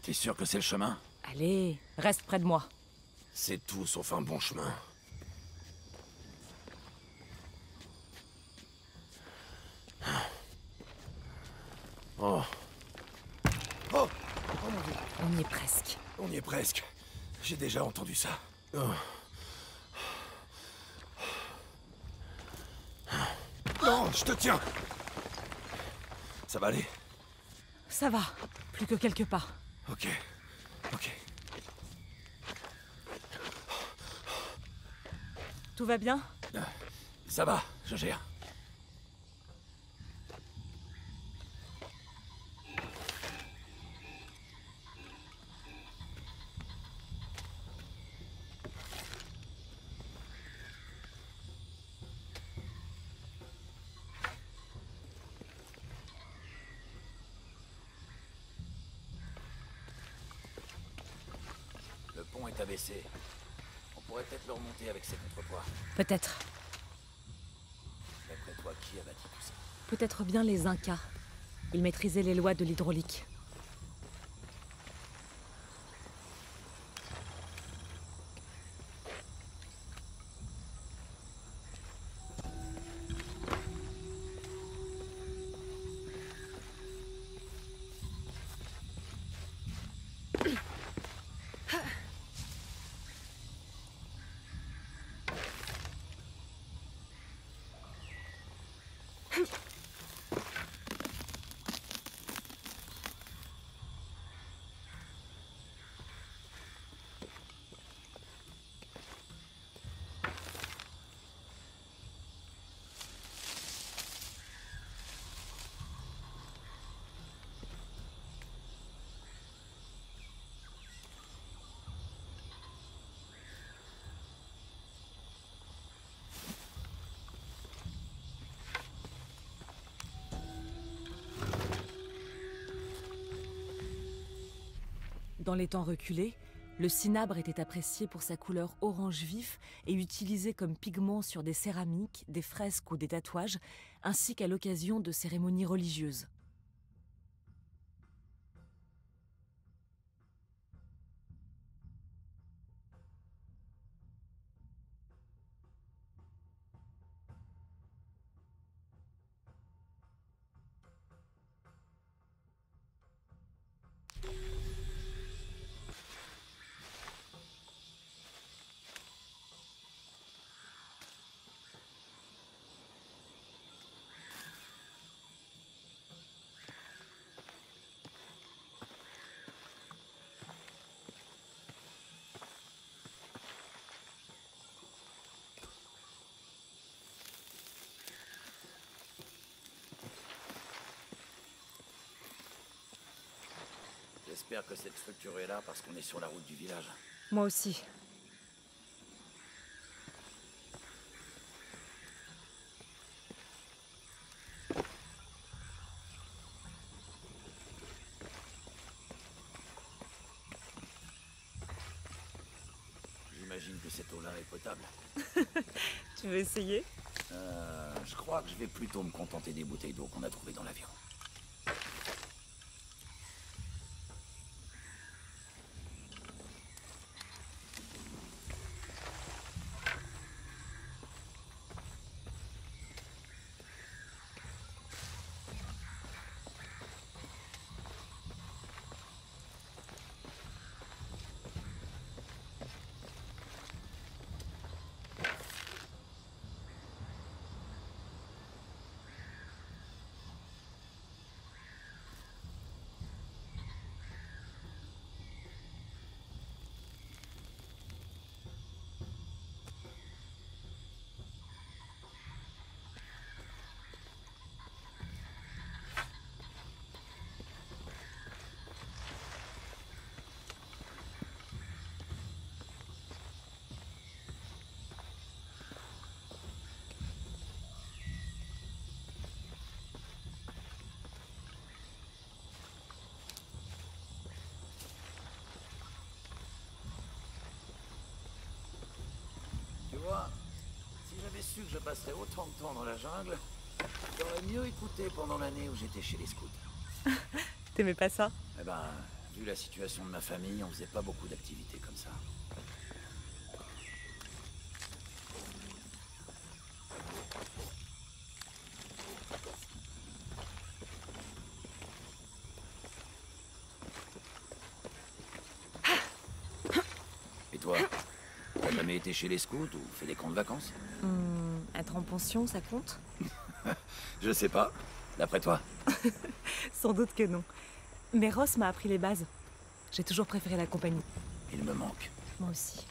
T'es sûr que c'est le chemin? Allez, reste près de moi. C'est tout sauf un bon chemin. Oh. Oh. Oh mon Dieu. On y est presque. On y est presque. J'ai déjà entendu ça. Oh. Non, je te tiens. Ça va aller? Ça va, plus que quelques pas. Ok. Ok. Tout va bien? Ça va, je gère. Le pont est abaissé. On pourrait peut-être le remonter avec ses contrepoids. Peut-être. D'après toi, qui a bâti tout ça? Peut-être bien les Incas. Ils maîtrisaient les lois de l'hydraulique. Dans les temps reculés, le cinabre était apprécié pour sa couleur orange vif et utilisé comme pigment sur des céramiques, des fresques ou des tatouages, ainsi qu'à l'occasion de cérémonies religieuses. J'espère que cette structure est là parce qu'on est sur la route du village. Moi aussi. J'imagine que cette eau-là est potable. Tu veux essayer? Je crois que je vais plutôt me contenter des bouteilles d'eau qu'on a trouvées dans l'avion. Tu vois, si j'avais su que je passerais autant de temps dans la jungle, j'aurais mieux écouté pendant l'année où j'étais chez les scouts. T'aimais pas ça? Eh ben, Vu la situation de ma famille, on faisait pas beaucoup d'activités comme ça. Et toi? T'as jamais été chez les scouts ou fait des camps de vacances? Être en pension, ça compte? Je sais pas. D'après toi? Sans doute que non. Mais Ross m'a appris les bases. J'ai toujours préféré la compagnie. Il me manque. Moi aussi.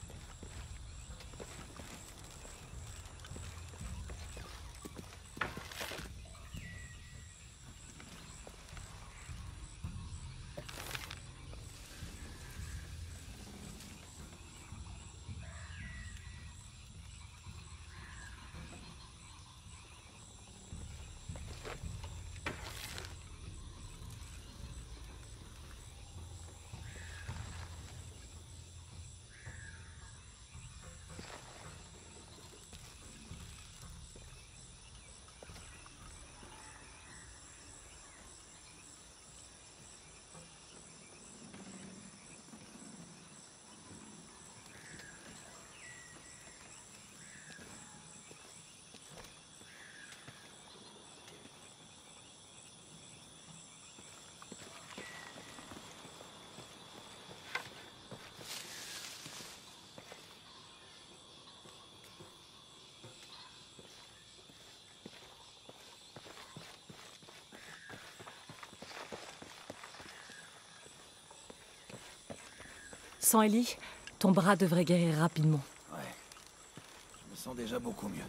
Sans Ellie, ton bras devrait guérir rapidement. Ouais. Je me sens déjà beaucoup mieux.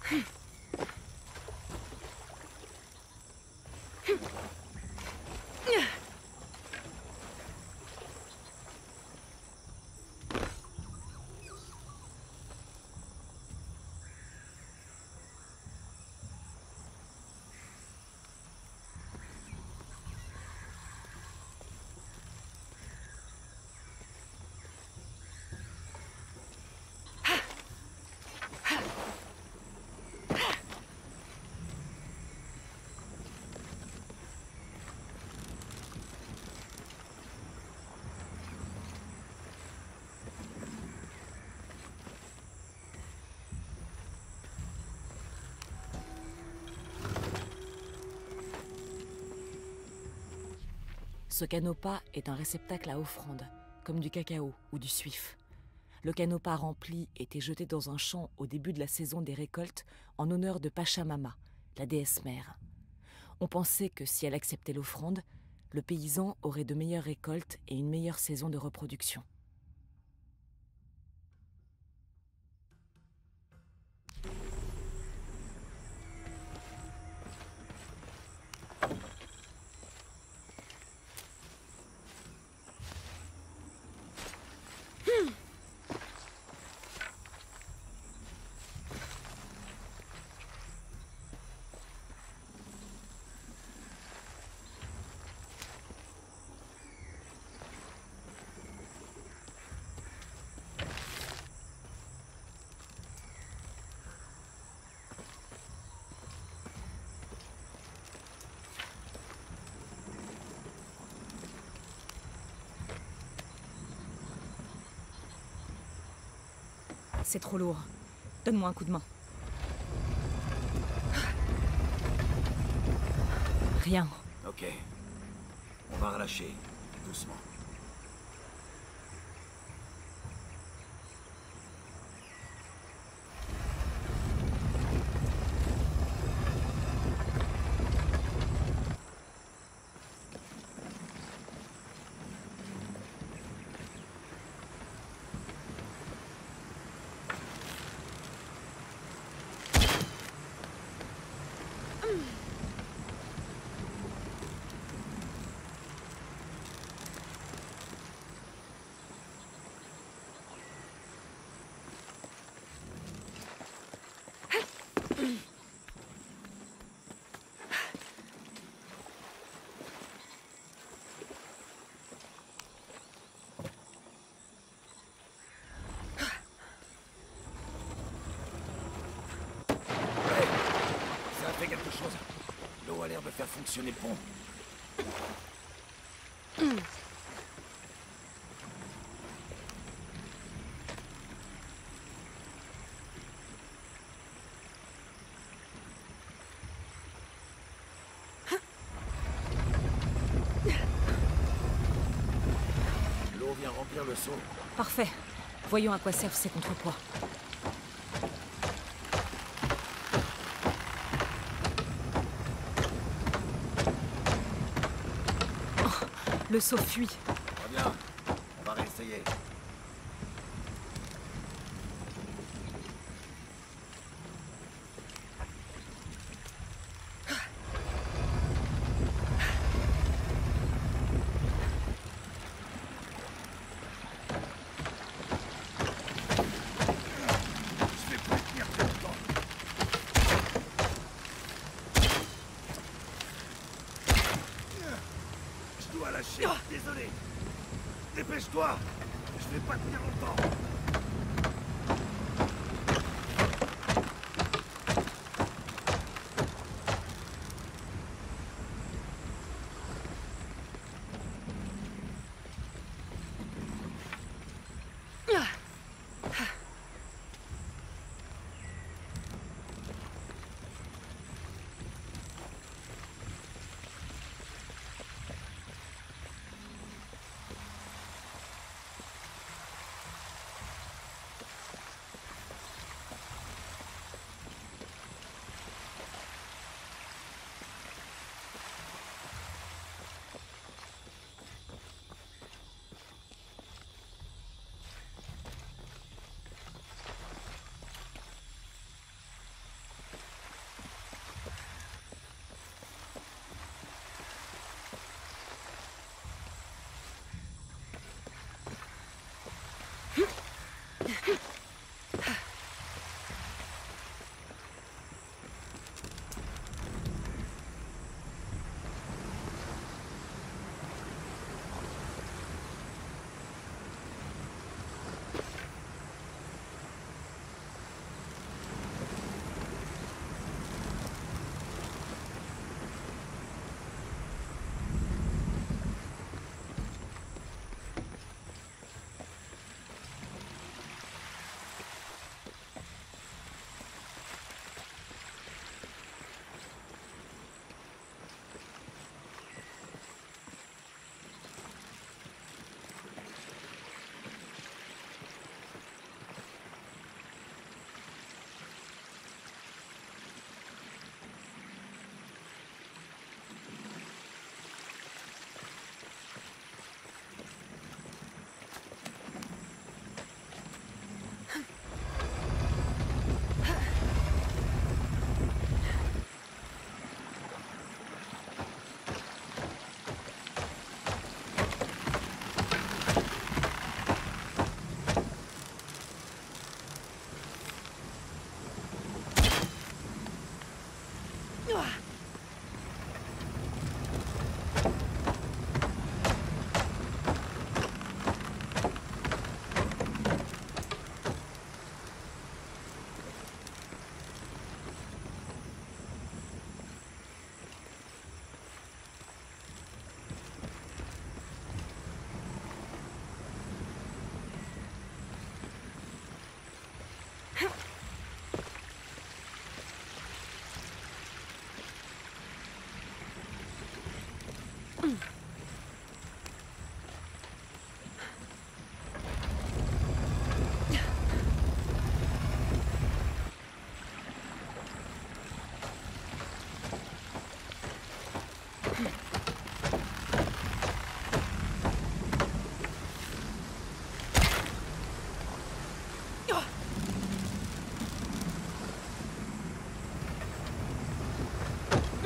Ce canopah est un réceptacle à offrandes, comme du cacao ou du suif. Le canopah rempli était jeté dans un champ au début de la saison des récoltes en honneur de Pachamama, la déesse mère. On pensait que si elle acceptait l'offrande, le paysan aurait de meilleures récoltes et une meilleure saison de reproduction. C'est trop lourd. Donne-moi un coup de main. Rien. Ok. On va relâcher, doucement. Quelque chose. L'eau a l'air de faire fonctionner le pont. L'eau vient remplir le seau. Parfait. Voyons à quoi servent ces contrepoids. Le seau fuit. Très bien. On va réessayer. Je vais plus tenir plus longtemps. Je dois lâcher. Désolé. Dépêche-toi. Je vais pas tenir longtemps.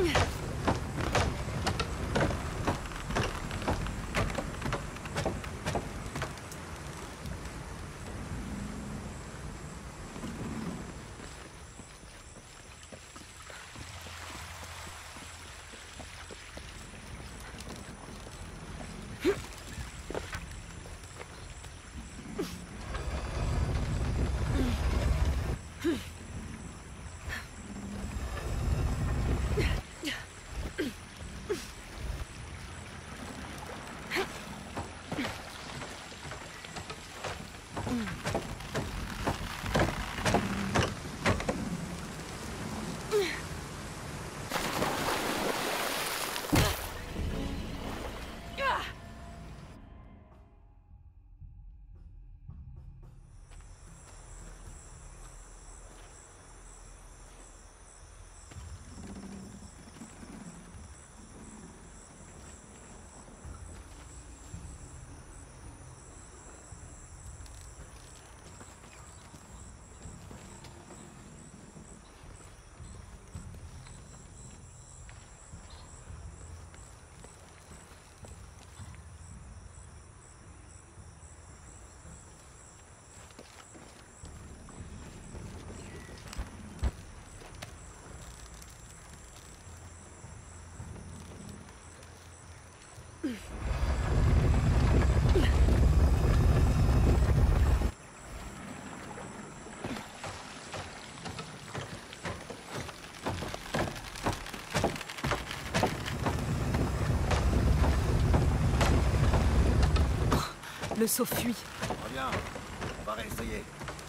Le seau fuit. Reviens, on va réessayer.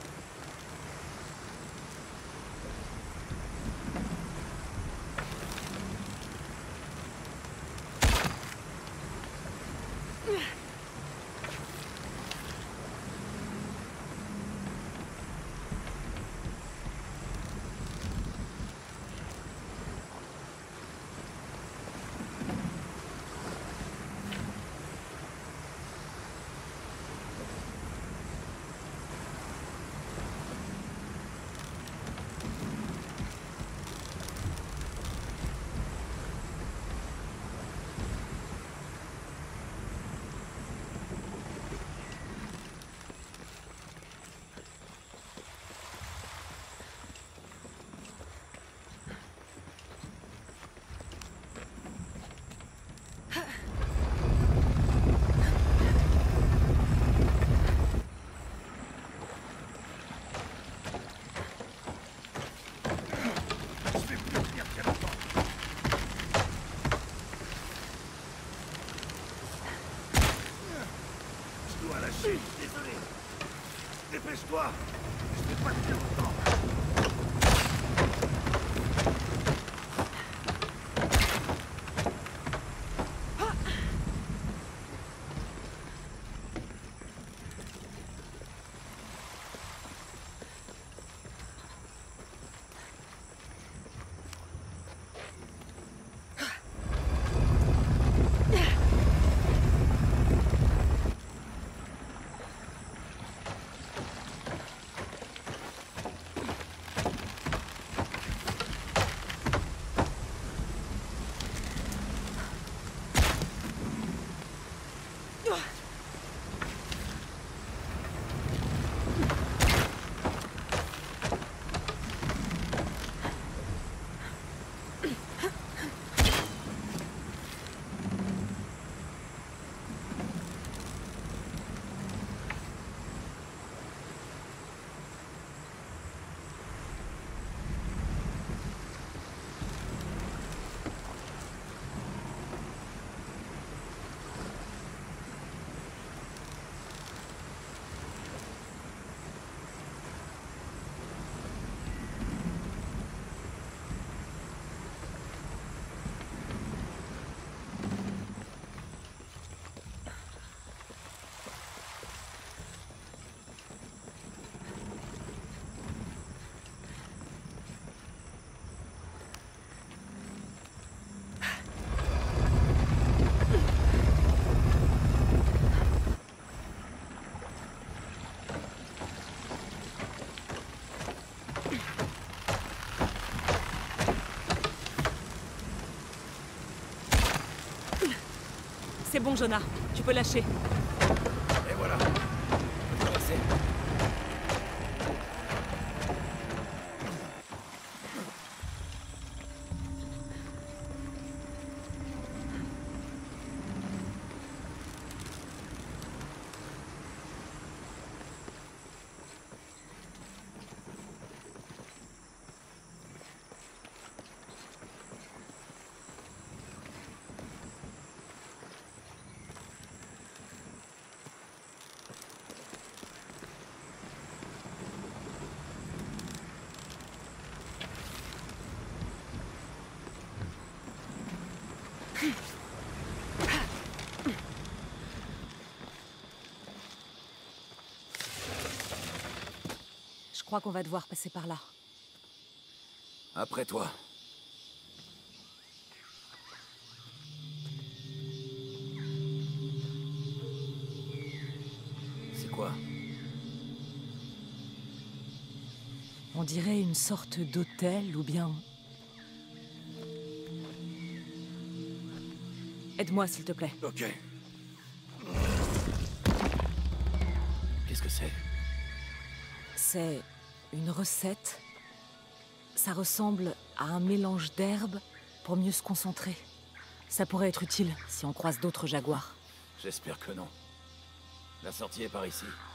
Désolé. Dépêche-toi. Je vais pas tenir longtemps. C'est bon, Jonah. Tu peux lâcher. Et voilà. On peut traverser. Je crois qu'on va devoir passer par là. Après toi. C'est quoi? On dirait une sorte d'hôtel ou bien... Aide-moi, s'il te plaît. Ok. Qu'est-ce que c'est? C'est une recette. Ça ressemble à un mélange d'herbes pour mieux se concentrer. Ça pourrait être utile si on croise d'autres jaguars. J'espère que non. La sortie est par ici.